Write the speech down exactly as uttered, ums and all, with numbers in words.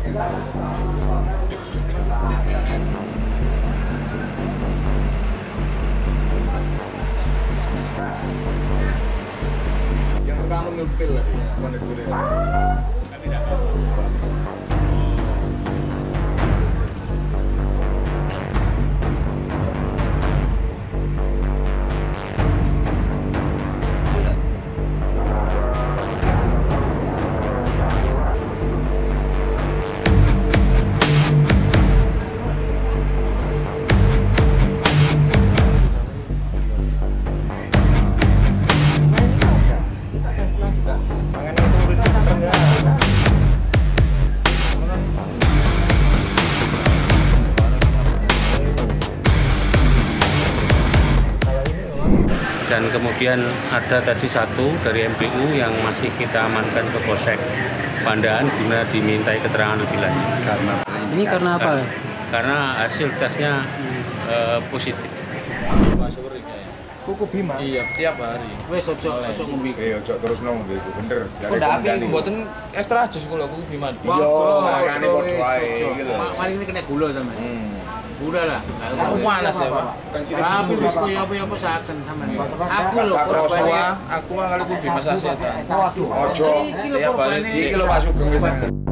Yang pertama ngepil tadi, konektornya. Tidak tahu. Dan kemudian ada tadi satu dari M P U yang masih kita amankan ke Polsek Pandaan guna dimintai keterangan lebih lanjut. Karena ini karena apa? Karena, karena hasil tesnya uh, positif. Kuku Bima. Iya, tiap hari. Wes ojo ojo ngombe. Eh ojo terus ngombe iku bener. Kok ndak api mboten ekstra jus kula kuku Bima. Iya, makane padha wae gitu. Mari ini kena gula sampean. Hmm. Udah lah. Aku panas ya, Pak. Tapi wis koyo apa-apa saken sampean. Aku lho Aku aku mah kali kuku Bima sasetan. Ojo. Tiap hari Iki lho Pak Sugeng wis.